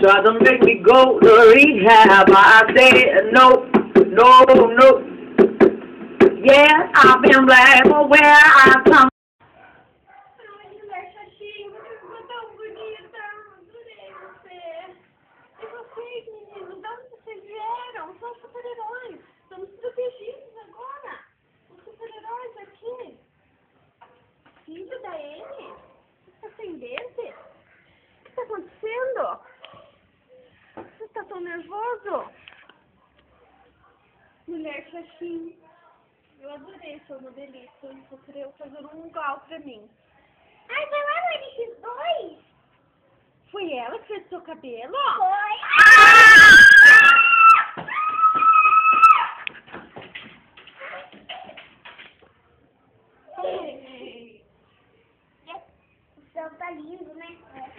Try to make me go to rehab. I said no, no, no. Yeah, I've been black for where I come. Ai, mulher chatinha, você ficou tão bonita. Adorei você. E vocês, meninos, de onde vocês vieram? São super-heróis. Estamos protegidos agora. Os super-heróis aqui. Filho da Anne? Você está sem dente? O que está acontecendo? Você está tão nervoso? Mulher chatinha. Eu adorei seu modelito. Vou querer fazer um igual pra mim. Ai, foi lá no NX2? Foi ela que fez seu cabelo? Foi. O céu tá lindo, né?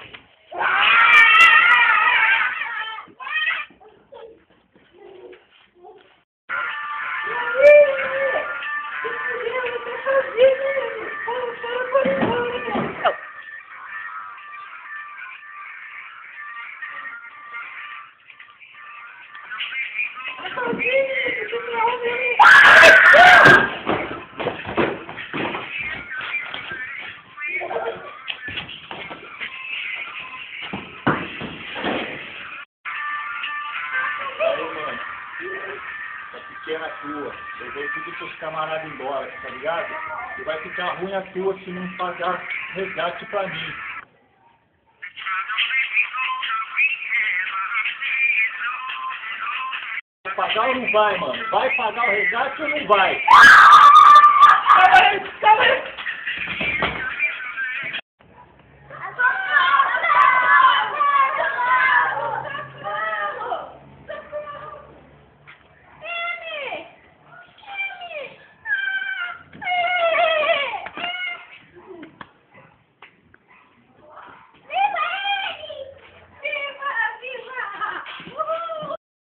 Pequena tua, levei tudo os seus camaradas embora, tá ligado? E vai ficar ruim a tua se não pagar resgate pra mim. Vai pagar ou não vai, mano? Vai pagar o resgate ou não vai? Calma aí, calma aí.